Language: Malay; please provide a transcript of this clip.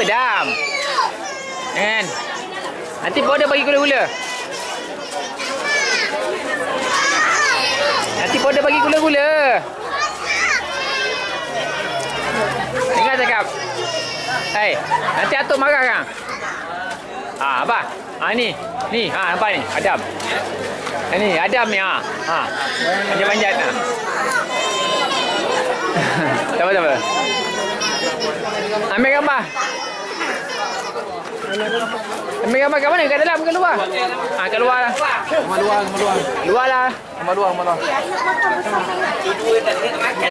Dam? Kan? Nanti powder bagi gula-gula. Nanti powder bagi gula-gula. Dengar cakap. Hei, nanti atuk marah kan? Apa? Ni. Nampak ni? Adam. Ni, Adam ni. Panjat-panjat. Apa? Ambil gambar. Ambil gambar kat mana? Kat dalam ke luar? Kat luar lah. Luar lah.